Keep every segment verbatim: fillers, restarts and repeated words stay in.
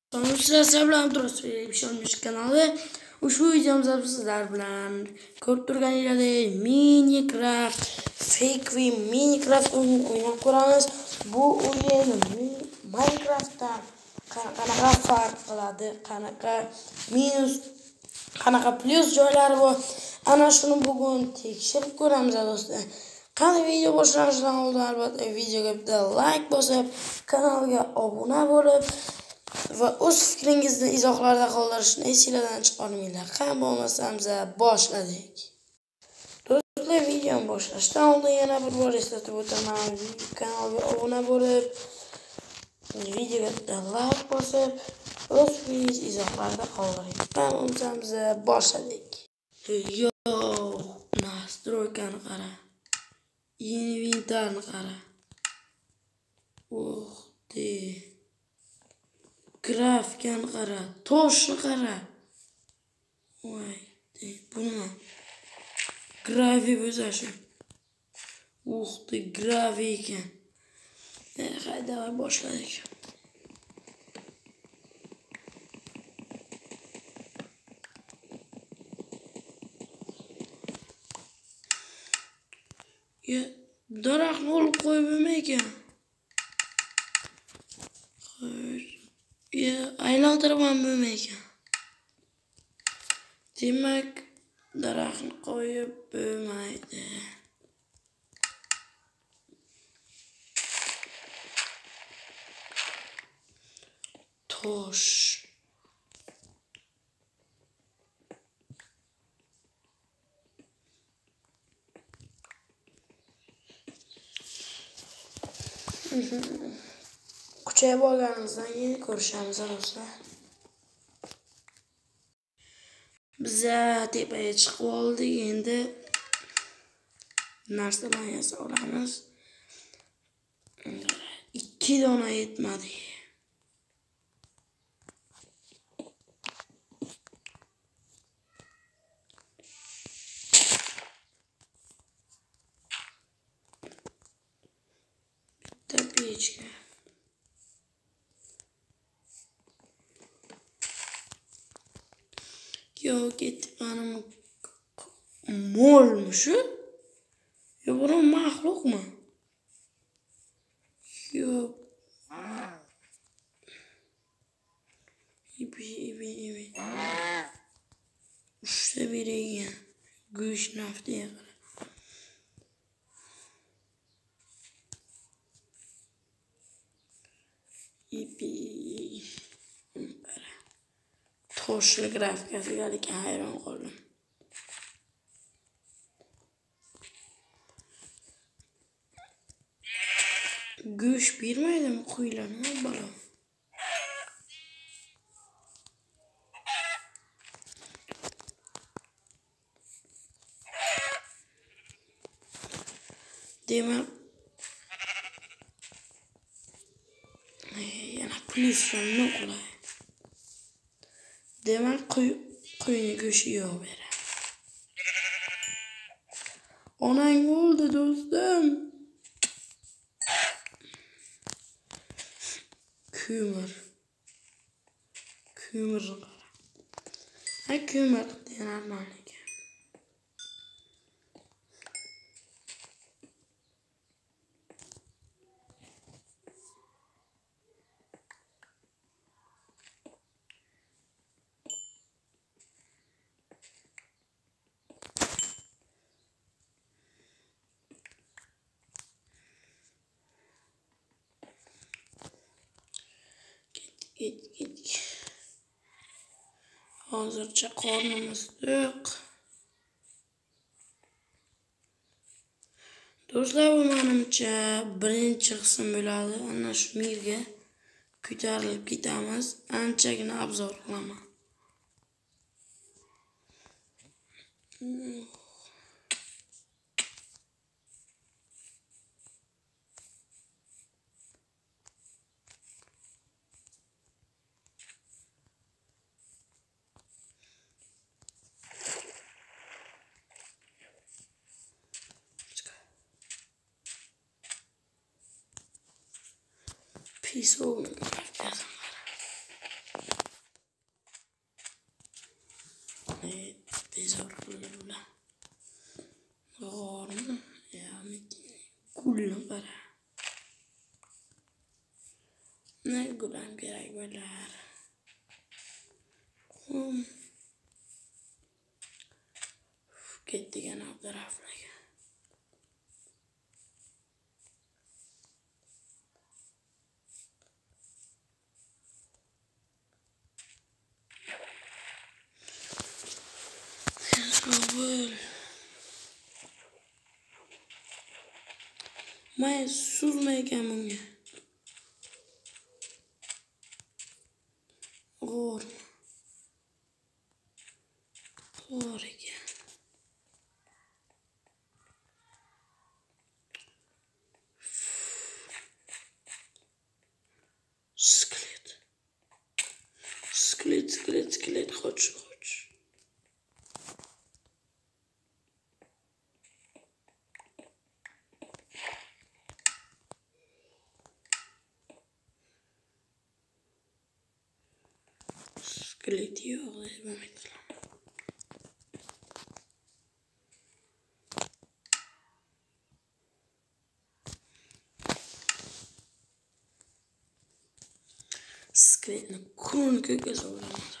Sizlar bilan turibsiz kanali. Ushbu videomizda sizlar bilan ko'rib turganingizdek Minecraft Fake ve Minecraft o'yinini o'ynab ko'ramiz. Bu o'yin Minecraftdan qanaqa farq qiladi, qanaqa minus, qanaqa plus joylari bor. Ana shuni bugun tekshirib ko'ramiz do'stlar. Qani video boshlanishidan oldin albatta videoga bitta like bosib, kanalga obuna bo'lib va o'z fikringizni izohlarda qoldirishni esingizdan chiqarmanglar. Qani bo'lmasam boshladik. Do'stlar, videoni boshlashdan oldin yana bir bor eslatib o'taman. Kanalga obuna bo'lib, videoga bitta like bosib, o'z fikringizni izohlarda qoldiring. Qani bo'lmasam boshladik. Yo, nastroykani qara. Inventarni qara. Oh, de. Grafikani qara, toshni qara. Voy, de, buni grafik bo'lsa shu. Uh, de, grafik ekan. Hayda, boshladik. Ya, daraxtni olib qo'yib bo'lmaydi. Ya, aylantirib ham bo'lmaydi. Demak, daraxtni qo'yib bo'lmaydi. Tosh. Kuchayib olganimizdan keyin ko'rishamiz do'stlar. Biz tepaga chiqib oldik, endi narsalarni yasa olamiz. ikki dona yetmadi. Bitta pechka. Yo, ketib mana molmi shu? Yo, bu maxluqmi? Yo. Ibi, ibi, ibi. Uchta bergan. Go'sht naftiga qara. Ibi. Toshli grafikasiga hayron qoldim. Go'sht bermaydimi qo'ylarni balo? Demak, yana pluslarni qilay. Demak, qo'yni go'shti yo'q beradi. Onang o'ldi do'stim. Ko'mir. Ko'mir qara. Ha, ko'mir denaman ekan. Git, git. Hozircha qornimiz to'q. Do'stlar, bu menimcha birinchi qism bo'ladi. Ana shu yerga ko'tarilib ketamiz. Anchagina obzor qilaman. Pis oldu. bara. Ne gulam kerak bo'lar. Hmm. Ketdik ana bu taraflarga. Kabul. Men suzmaykan bunga. G'o'r. G'o'r ekan. Skelet. Skelet, skelet, skelet. Qoch, qoch. Skelet yo'q, deb umid qilaman. Skeletni ko'rni ko'kka sovuraman.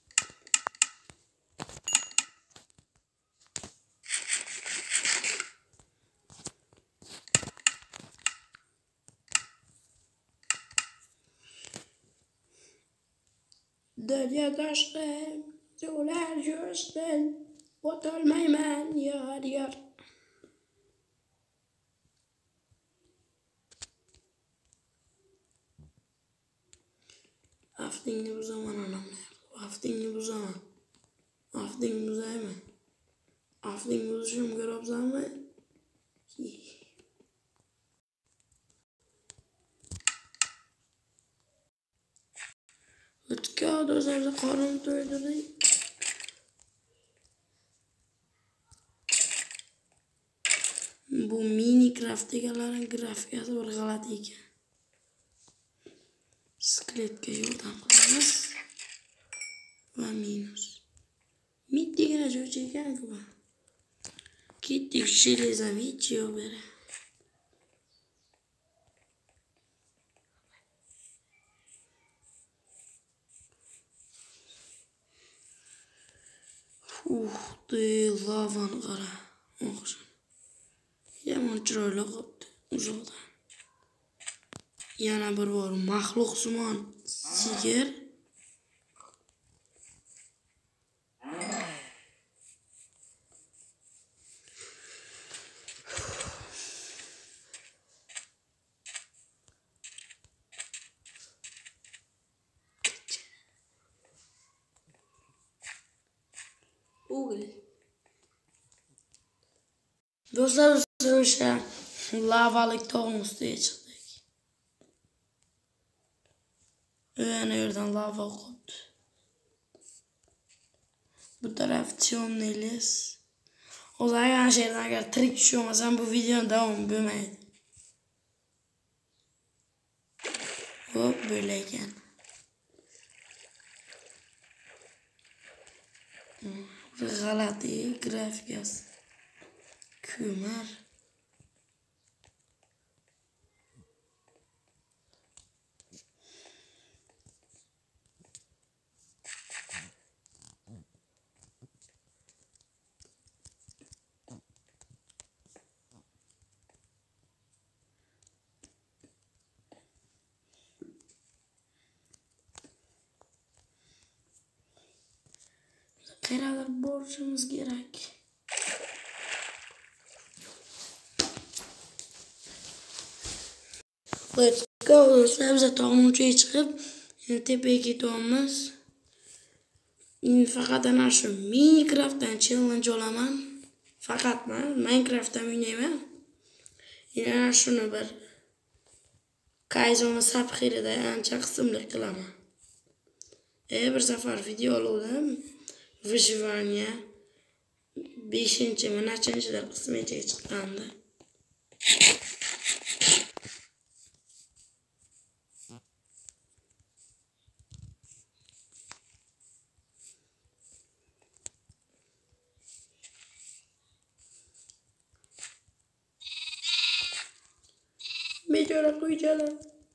Daryo toshdim, suvlar jo'shdim, o'tolmayman yor yor. Aftingni buzaman onam. Aftingni buzaman. Aftingni buzayman. Aftingni buzishim ko'rabsanmi? O'tga o'zimizga qorin to'ydirdik. Bu Minecraft deganlarning grafikasi bir g'alati ekan. Skeletga yordam qilamiz. Va minus. Mittigina jo'cha ekan-ku. Ketdik Shelezovich beri. Uh, de lavani qara. O'xsham. Yomon chiroyli qopti uzoqdan. Yana bir bor maxluqsimon sigir. Google. Do'stlar, o'sha lavalik tog'ning ustiga chiqdik. Yana yerdan lava oqibdi. Bu taraf temный les. O'zi agar yerdan agar tirik tushmasam bu videoning davomi bo'lmaydi. Hop, böyle ekan. G'alati grafikasi. Ko'mir. Qayerdir borishimiz kerak. Let's go. Sabza tog'ning uchiga chiqib, tepaga ketyapmiz. Faqat ana shu Minecraftdan challenge olaman. Faqatmi Minecraftdan o'ynayman. Yana shuni bir Kaizo'ni sabxirida ancha qismli qilaman. E bir safar video oldim. Выживание beshinchi mi nechanchidir qismiga chiqqandi. ko'ra qo'yjalar.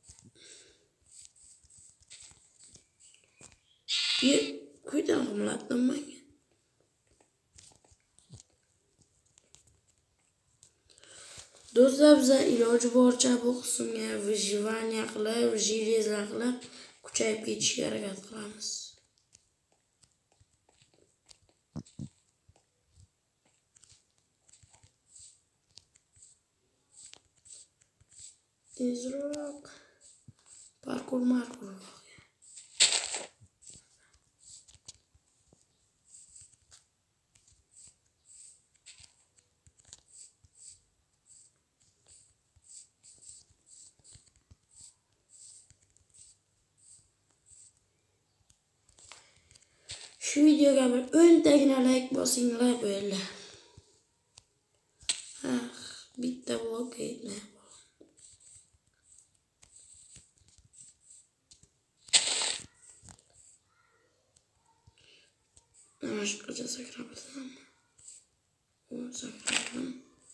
Ye, quydan qimlatdim menga. Do'stlar, biz iloji boricha bu qismga vijivaniya qilib, jirezlar qilib, kuchayib ketishga harakat qilamiz. Tezroq parkur markur. Şu videoga bir o'ntagina like bosinglar bo'ldi. Ah, bitta blok ketmay. Mana shu qilsa sakrabsam. O sakrabim.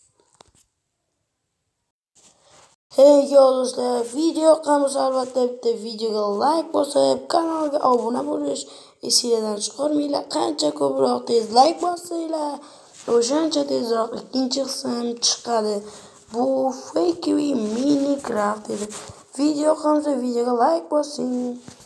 Hey do'stlar, video yoqqansa albatta bitta videoga like bosib, kanalga obuna bo'lish esingizdan chiqarmanglar. Qancha ko'proq tez like bossanglar, o'shancha tezroq ikkinchi qism chiqadi. Bu Fake Minecraft edi. Video yoqqansa videoga like bosing.